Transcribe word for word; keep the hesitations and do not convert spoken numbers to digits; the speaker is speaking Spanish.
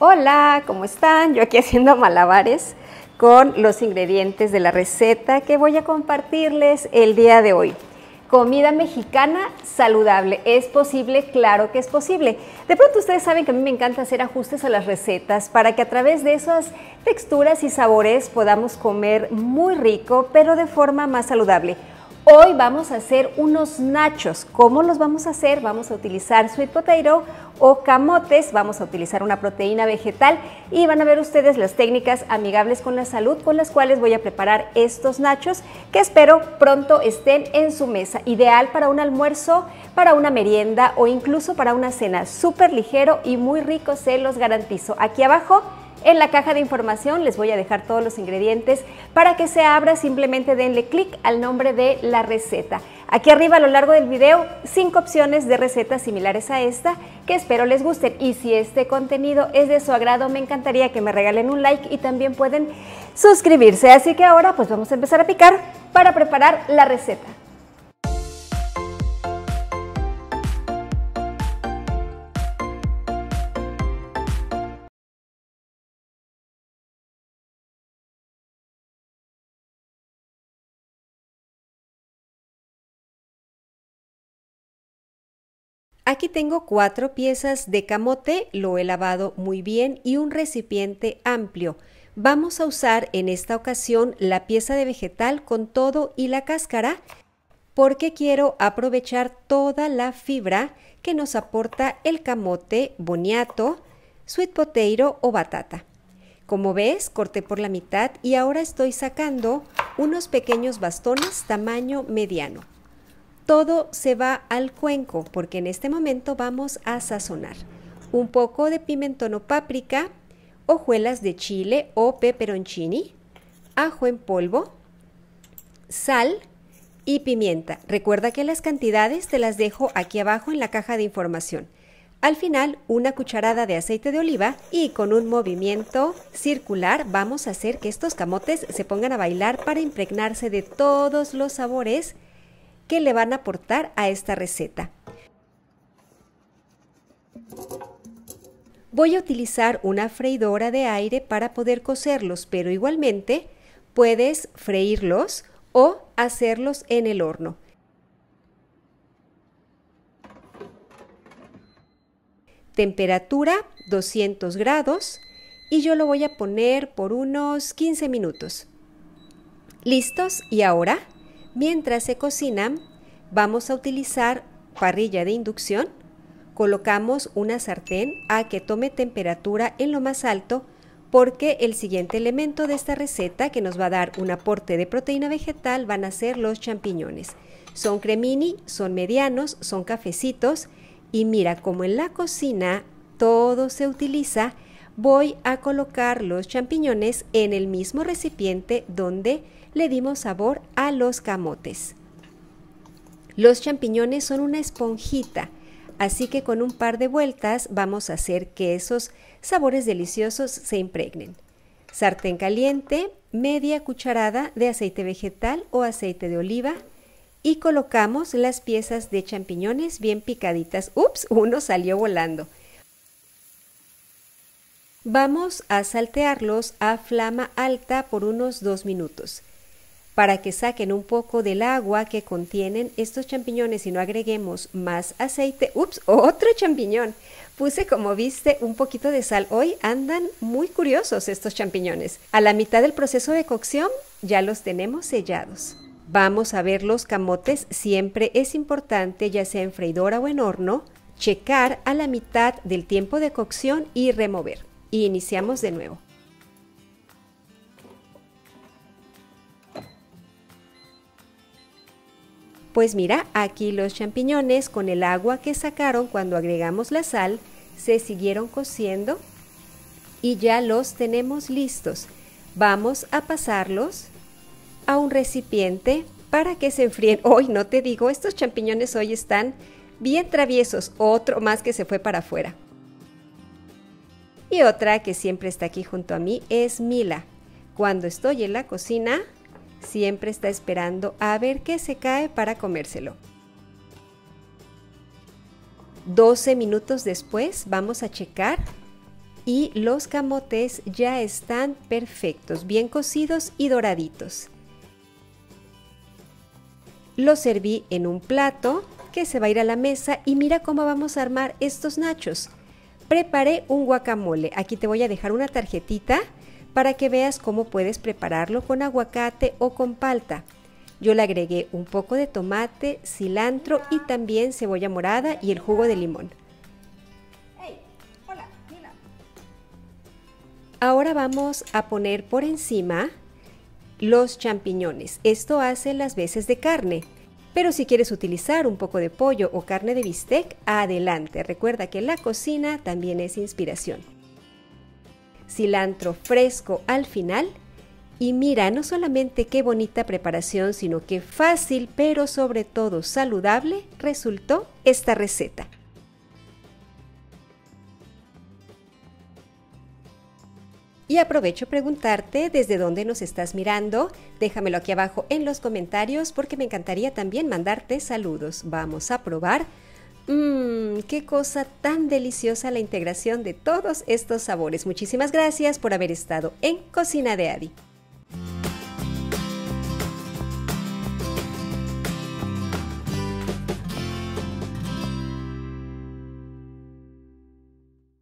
Hola, ¿cómo están? Yo aquí haciendo malabares con los ingredientes de la receta que voy a compartirles el día de hoy. Comida mexicana saludable. ¿Es posible? Claro que es posible. De pronto ustedes saben que a mí me encanta hacer ajustes a las recetas para que a través de esas texturas y sabores podamos comer muy rico, pero de forma más saludable. Hoy vamos a hacer unos nachos. ¿Cómo los vamos a hacer? Vamos a utilizar sweet potato o camotes, vamos a utilizar una proteína vegetal y van a ver ustedes las técnicas amigables con la salud con las cuales voy a preparar estos nachos que espero pronto estén en su mesa. Ideal para un almuerzo, para una merienda o incluso para una cena. Súper ligero y muy rico, se los garantizo. Aquí abajo en la caja de información les voy a dejar todos los ingredientes para que se abra, simplemente denle clic al nombre de la receta. Aquí arriba a lo largo del video, cinco opciones de recetas similares a esta que espero les gusten. Y si este contenido es de su agrado, me encantaría que me regalen un like y también pueden suscribirse. Así que ahora pues vamos a empezar a picar para preparar la receta. Aquí tengo cuatro piezas de camote, lo he lavado muy bien y un recipiente amplio. Vamos a usar en esta ocasión la pieza de vegetal con todo y la cáscara porque quiero aprovechar toda la fibra que nos aporta el camote, boniato, sweet potato o batata. Como ves, corté por la mitad y ahora estoy sacando unos pequeños bastones tamaño mediano. Todo se va al cuenco porque en este momento vamos a sazonar. Un poco de pimentón o páprica, hojuelas de chile o peperoncini, ajo en polvo, sal y pimienta. Recuerda que las cantidades te las dejo aquí abajo en la caja de información. Al final, una cucharada de aceite de oliva y con un movimiento circular vamos a hacer que estos camotes se pongan a bailar para impregnarse de todos los sabores que le van a aportar a esta receta. Voy a utilizar una freidora de aire para poder cocerlos, pero igualmente puedes freírlos o hacerlos en el horno. Temperatura doscientos grados y yo lo voy a poner por unos quince minutos. ¿Listos? Y ahora, mientras se cocinan, vamos a utilizar parrilla de inducción. Colocamos una sartén a que tome temperatura en lo más alto porque el siguiente elemento de esta receta que nos va a dar un aporte de proteína vegetal van a ser los champiñones. Son cremini, son medianos, son cafecitos y mira, como en la cocina todo se utiliza, voy a colocar los champiñones en el mismo recipiente donde le dimos sabor a los camotes. Los champiñones son una esponjita, así que con un par de vueltas vamos a hacer que esos sabores deliciosos se impregnen. Sartén caliente, media cucharada de aceite vegetal o aceite de oliva y colocamos las piezas de champiñones bien picaditas. ¡Ups! Uno salió volando. Vamos a saltearlos a flama alta por unos dos minutos. Para que saquen un poco del agua que contienen estos champiñones y no agreguemos más aceite. ¡Ups! Otro champiñón. Puse, como viste, un poquito de sal. Hoy andan muy curiosos estos champiñones. A la mitad del proceso de cocción ya los tenemos sellados. Vamos a ver los camotes. Siempre es importante, ya sea en freidora o en horno, checar a la mitad del tiempo de cocción y remover. Y iniciamos de nuevo. Pues mira, aquí los champiñones con el agua que sacaron cuando agregamos la sal se siguieron cociendo y ya los tenemos listos. Vamos a pasarlos a un recipiente para que se enfríen. Hoy no te digo, estos champiñones hoy están bien traviesos. Otro más que se fue para afuera. Y otra que siempre está aquí junto a mí es Mila. Cuando estoy en la cocina, siempre está esperando a ver qué se cae para comérselo. doce minutos después vamos a checar y los camotes ya están perfectos, bien cocidos y doraditos. Los serví en un plato que se va a ir a la mesa y mira cómo vamos a armar estos nachos. Preparé un guacamole, aquí te voy a dejar una tarjetita para que veas cómo puedes prepararlo con aguacate o con palta. Yo le agregué un poco de tomate, cilantro y también cebolla morada y el jugo de limón. Hey, hola, mira. Ahora vamos a poner por encima los champiñones. Esto hace las veces de carne. Pero si quieres utilizar un poco de pollo o carne de bistec, adelante. Recuerda que la cocina también es inspiración. Cilantro fresco al final. Y mira, no solamente qué bonita preparación, sino qué fácil, pero sobre todo saludable resultó esta receta. Y aprovecho preguntarte desde dónde nos estás mirando. Déjamelo aquí abajo en los comentarios porque me encantaría también mandarte saludos. Vamos a probar. Mmm, qué cosa tan deliciosa la integración de todos estos sabores. Muchísimas gracias por haber estado en Cocina de Adi.